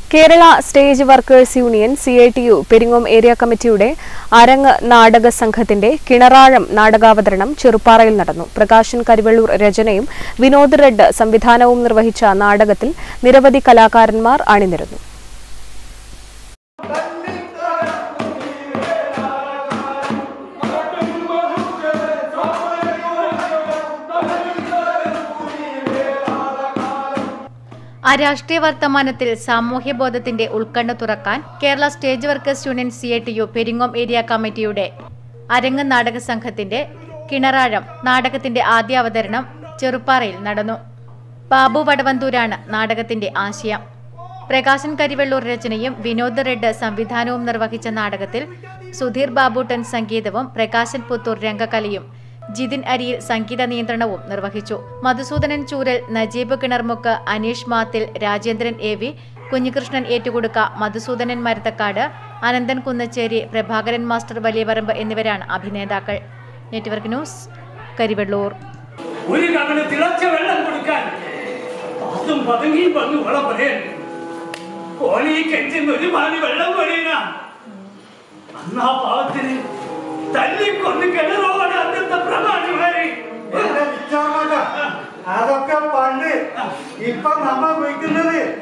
Kerala stage workers union CITU Peringome area കമ്മിറ്റിയുടെ അരങ്ങ് നാടക സംഘത്തിന്റെ കിണറാഴം നാടകാവതരണം ചെറുപ്പാറയിൽ നടന്നു. പ്രകാശൻ കരിവെള്ളൂർ രചനയും വിനോദ് റെഡ് സംവിധാനവും നിർവഹിച്ച നാടകത്തിൽ നിരവധി കലാകാരന്മാർ അണിനിരന്നു. രാഷ്ട്രീയ വർത്തമാനത്തിൽ സാമൂഹ്യബോധത്തിന്റെ ഉൾക്കണ്ണ് തുറക്കാൻ Kerala stage workers union CITU Peringome area കമ്മിറ്റിയുടെ അരങ്ങ് നാടക സംഘത്തിന്റെ കിണറാഴം നാടകത്തിന്റെ ആദ്യ അവതരണം ചെറുപ്പാറയിൽ നടന്നു. ബാബു വടവന്തൂരാണ് നാടകത്തിന്റെ ആശയം. പ്രകാശൻ കരിവെള്ളൂർ രചനയും വിനോദ് റെഡ് സംവിധാനവും നിർവഹിച്ച നാടകത്തിൽ സുധീർ ബാബൂട്ടൻ സംഗീതവും പ്രകാശൻ പുത്തൂർ രംഗകലയും ജിതിൻ അരിയിൽ സംഗീത നിയന്ത്രണവും നിർവഹിച്ചു. മധുസൂദനൻ ചൂരൽ, നജീബ് കിണർമുക്ക്, അനീഷ് മാത്തിൽ, രാജേന്ദ്രൻ AV, കുഞ്ഞികൃഷ്ണൻ ഏറ്റുകൊടുക്ക, മധുസൂദനൻ മരത്തക്കാട്, അനന്തൻ കുന്നച്ചേരി, പ്രഭാകരൻ മാസ്റ്റർ വലിയപറമ്പ് എന്നിവരാണ് അഭിനേതാക്കൾ. Network news, Karivellur. അതൊക്കെ പണ്ട് ഇപ്പൊ നമ്മ വിളിക്കുന്നത്